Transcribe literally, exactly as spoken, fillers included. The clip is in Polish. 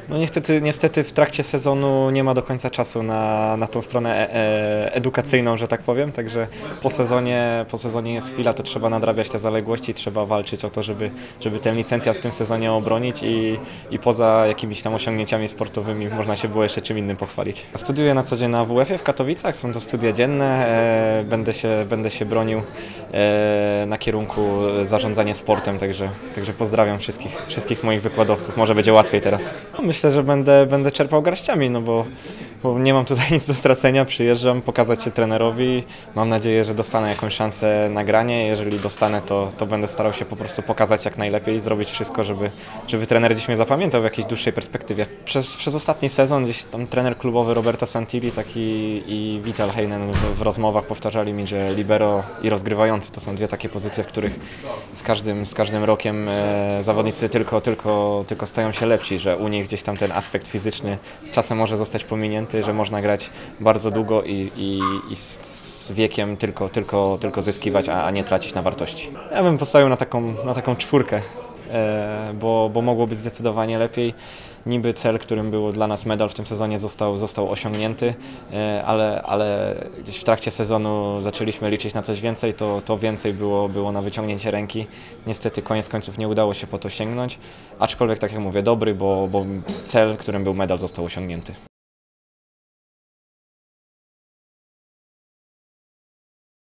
No niestety, niestety w trakcie sezonu nie ma do końca czasu na, na tą stronę e, e, edukacyjną, że tak powiem, także po sezonie, po sezonie jest chwila, to trzeba nadrabiać te zaległości, trzeba walczyć o to, żeby, żeby ten licencjat w tym sezonie obronić i, i poza jakimiś tam osiągnięciami sportowymi można się było jeszcze czym innym pochwalić. Studiuję na co dzień na W F-ie w Katowicach, są to studia dzienne, e, będę, się, będę się bronił e, na kierunku zarządzanie sportem, także, także pozdrawiam wszystkich, wszystkich moich wykładowców, może będzie łatwiej teraz. Myślę, że będę, będę czerpał garściami, no bo, bo nie mam tutaj nic do stracenia, przyjeżdżam pokazać się trenerowi, mam nadzieję, że dostanę jakąś szansę na granie, jeżeli dostanę, to, to będę starał się po prostu pokazać jak najlepiej i zrobić wszystko, żeby, żeby trener gdzieś mnie zapamiętał w jakiejś dłuższej perspektywie. Przez, przez ostatni sezon gdzieś tam trener klubowy Roberto Santilli tak i, i Vital Heinen w, w rozmowach powtarzali mi, że libero i rozgrywający to są dwie takie pozycje, w których z każdym, z każdym rokiem e, zawodnicy tylko, tylko, tylko stają się lepsi, że u nich gdzieś tam ten aspekt fizyczny czasem może zostać pominięty, że można grać bardzo długo i, i, i z, z wiekiem tylko, tylko, tylko zyskiwać, a, a nie tracić na wartości. Ja bym postawił na taką, na taką czwórkę, e, bo, bo mogło być zdecydowanie lepiej. Niby cel, którym był dla nas medal w tym sezonie został, został osiągnięty, e, ale, ale gdzieś w trakcie sezonu zaczęliśmy liczyć na coś więcej, to, to więcej było, było na wyciągnięcie ręki. Niestety koniec końców nie udało się po to sięgnąć, aczkolwiek tak jak mówię, dobry, bo, bo cel, którym był medal, został osiągnięty.